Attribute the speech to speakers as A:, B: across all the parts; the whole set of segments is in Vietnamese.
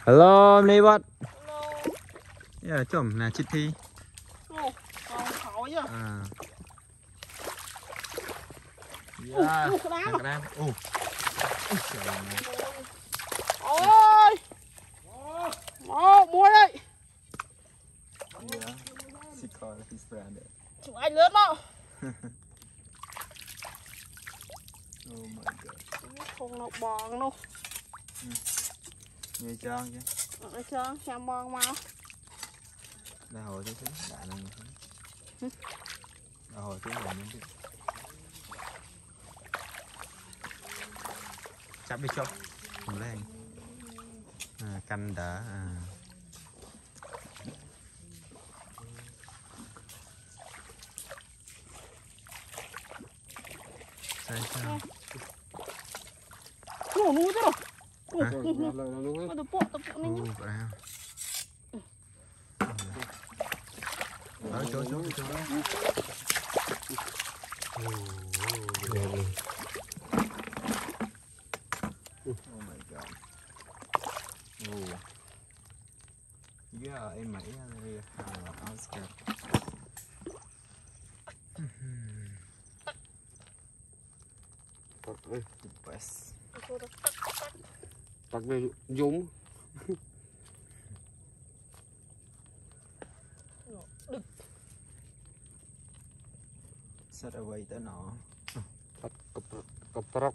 A: Hello, này bot.
B: Hello.
A: Yeah, chồng là chít thi.
B: Ồ, còn khó chứ.
A: À. Yeah. Cái đám.
B: Ôi. Mua đây.
A: Yeah. She called his friend.
B: Chụp anh lớn đó.
A: Oh my god.
B: Không nó bòn đâu.
A: Nghe trơn chứ.
B: Nó trơn, xem bòn mau.
A: Đã hồi chứ đã nè. Đã hồi chứ rồi chứ. Chắp đi chốc. Không lên. À, canh đã. À. Sao?
B: Nổ nuôi chứ đâu.
A: Hả?
B: Có được bộ tập này nhá.
A: Đó, chỗ. Oh my god. Oh. Yeah, em nghĩ là hàng Oscar. The best.
C: Tắt về dũng.
A: Set away tới nó.
C: Cặp trọc.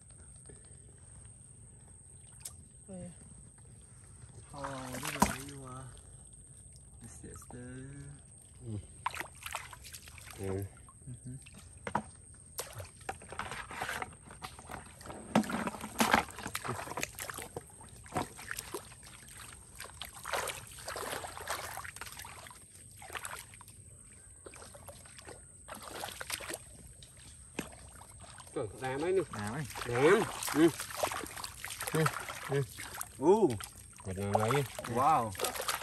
A: Oh, this is where you are. This is the...
C: Trời, đàm ấy nè.
A: Nào ấy.
C: Đàm.
A: Việt
C: Nam lấy.
A: Wow.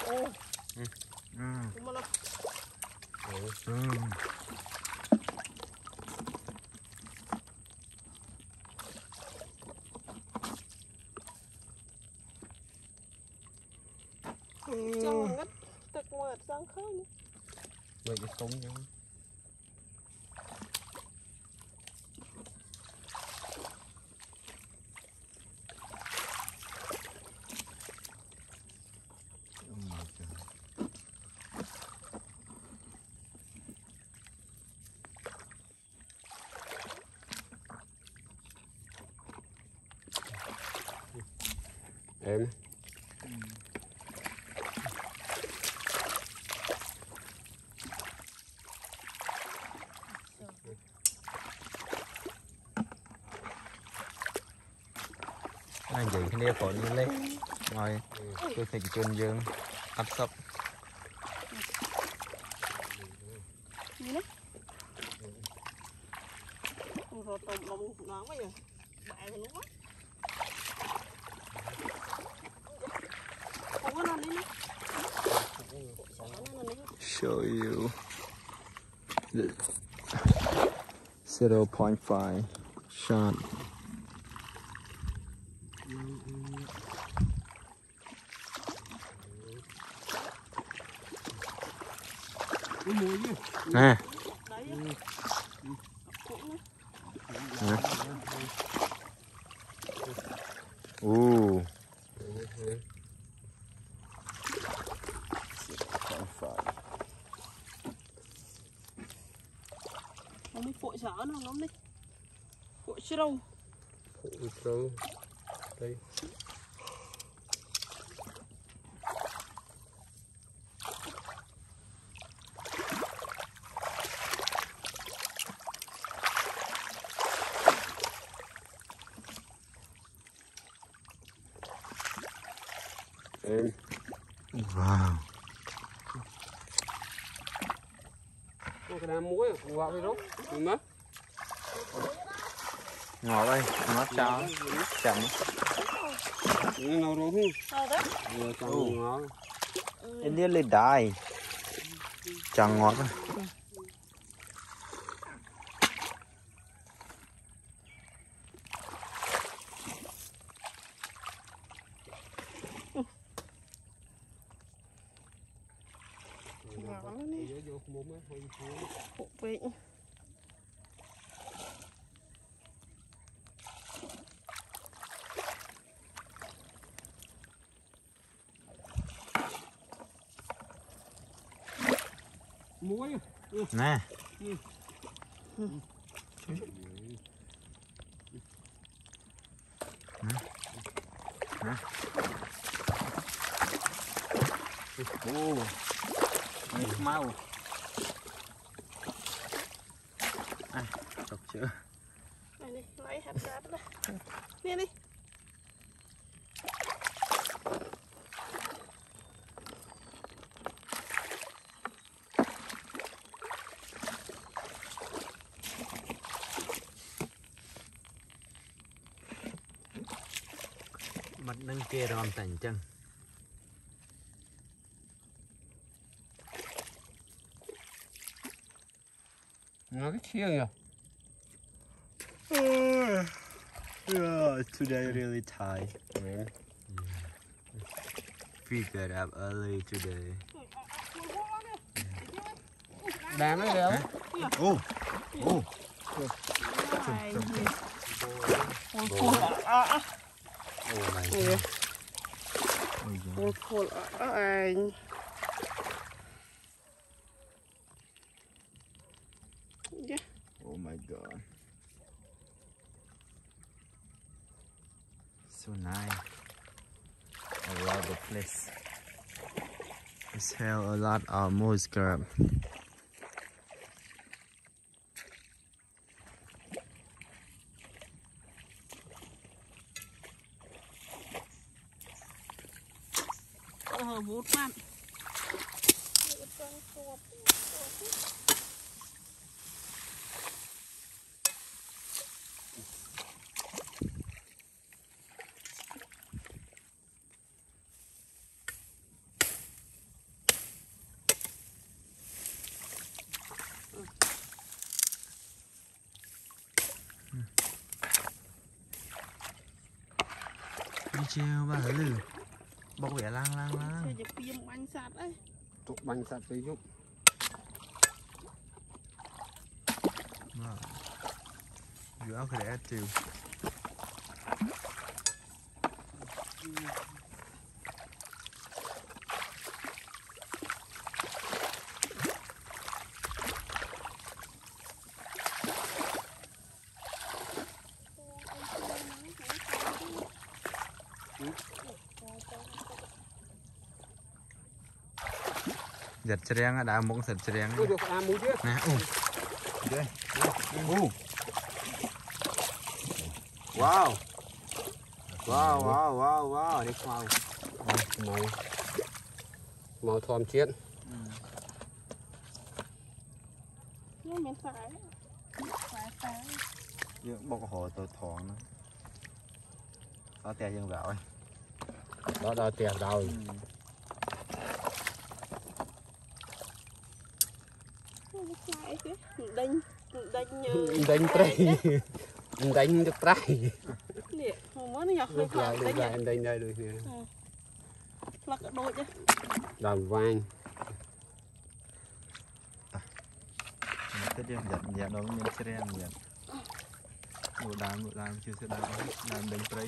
B: Trong ngấtទឹកមកអត់សងឃើញ
C: Vậy cái súng chứ.
A: Oh my god.
C: Em.
A: Anh chị cái đeo cổ như lấy ngồi tôi thịt trên dương áp sấp
B: rồi tôm lông nón quá vậy bại thì nó không có lên đi nữa.
A: show you the 0.5 shot. Nè. Ooh.
B: Nó mới phội sở nó lắm đi. Phội sâu.
C: Phội sâu. Đây. Em.
A: Wow.
C: Cái đám muối qua cái rốt mất
A: Ngọt ơi, nó cháo chậm.
C: Nó rốt không? Vừa trong nó.
A: It nearly died. Chẳng ngọt á.
C: vô muốn á hơi xuống
B: phụ về
C: muối
A: nè ô mau đọc chưa
B: này đi lấy hạt cát đây nè đi
A: mặt nâng kia ròn tảnh chân
C: nó cái chiêng nhỉ
A: today really tired we got up early today
C: đàn đấy đéo
A: oh
B: này
A: oh my god
B: khổ anh
A: oh my god so nice I love the place it's hell a lot of moose crab
B: vút man
A: đi treo ba lư bọc vẻ lang
B: chơi chụp phim bánh sạt đấy
C: tụ bánh sạt tới giúp
A: you all could add to giật treng đã muốn giật treng
C: ui được muối chứ
A: nè đây wow wow wow wow wow đi wow
C: màu thòm chiên
B: nó miếng phải
A: dương bọc hồ tôi thoáng có tiền dương vào
C: đó tiền đâu
B: đánh
C: đánh được trai
B: nè không nó nhặt
C: được lại đánh đây được nè
B: lắc đôi chứ
C: làm vang
A: cái điều giật đó mình sẽ làm giật một đám chưa sẽ làm đánh trái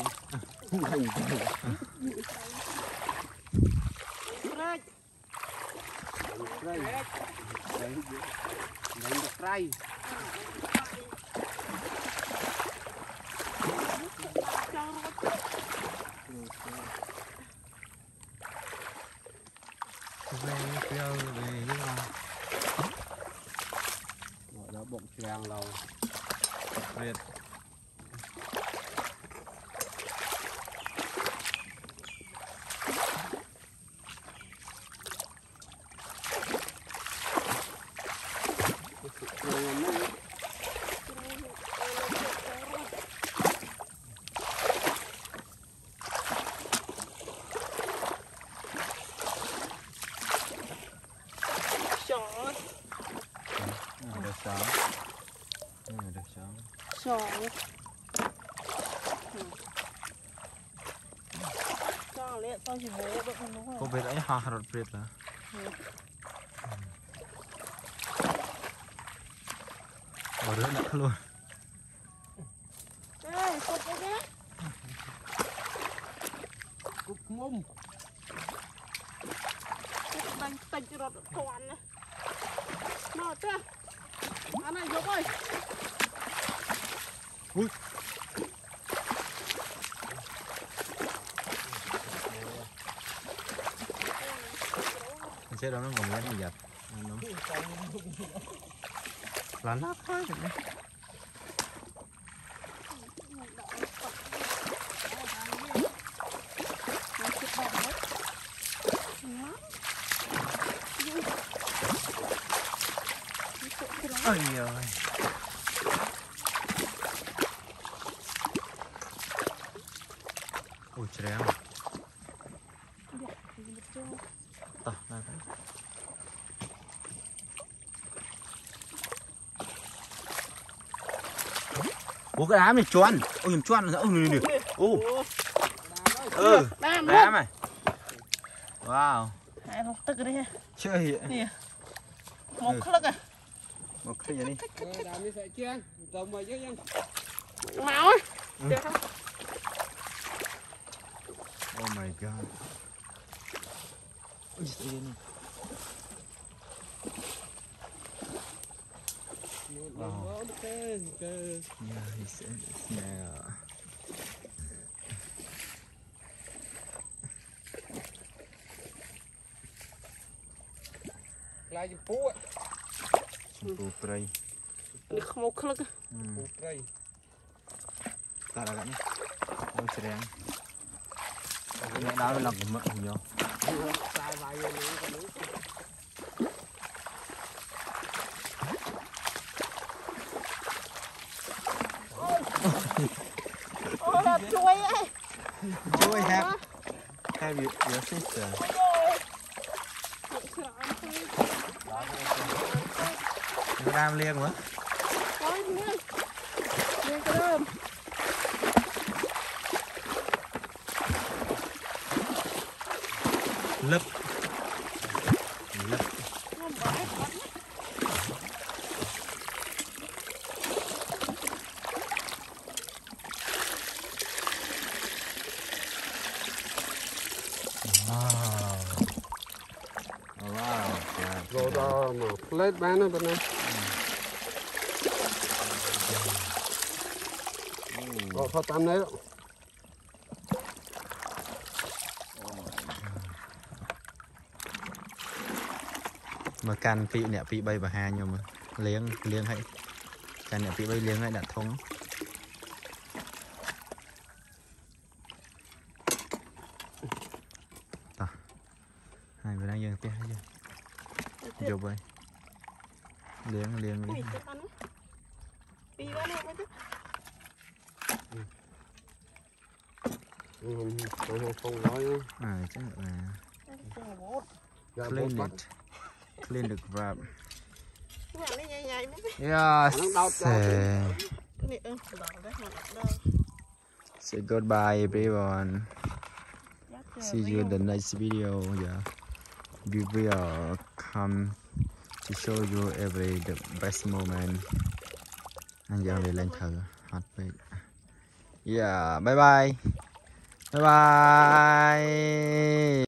C: đánh được trai
A: về nhưng mà
C: gọi là bụng tràng lâu
A: Việt được sáng
B: sò cho lẽ tao chỉ muốn được đúng không
A: có biết ấy ha rồi biết là bỏ rửa nặng luôn
B: đây cột cái đấy
C: cục mông
B: đánh tạch rồi toàn này nào chưa anh này giúp ơi
A: ui chế đó nó còn lắm gì vậy là nát quá rồi đấy ôi giời ôi trời ơi tao này ủa cái đám này choan ôi nhìn choan nữa nè ô đám này wow
B: hai một tức đi ha
A: chơi
B: nè một khắc à
A: một cái gì đi
C: đàm đi sợi chiên trồng mà chứ anh
B: máu ấy được không
A: oh my god ôi trời wow yeah he said it's now
C: lại chụp phú ạ
A: chụp prey
B: đi không một khắc
C: chụp prey
A: ta đã gắn ôi trời ơi mẹ đau lòng của mẹ nhiều
C: sai vài giờ nữa
B: ôi là chuối ấy
A: chuối have your sister nó đam liên quá
B: ôi liên liên cái đơm
A: lấp lấp
C: rồi đó mà plate bán nó bên này rồi thôi tạm đấy đó
A: mà can pị nè pị bay và hà nhưng mà liếng hay can nè pị bay liếng hay đặt thông hai người đang dừng tia hay chưa vô bay liếng
B: ui chết ăn đi ra đây mới
C: không nói nữa
A: chắc là clean được và yes say goodbye everyone see you in the next video yeah we will come to show you every the best moment anh giờ về lên thử hot vậy yeah bye bye bye bye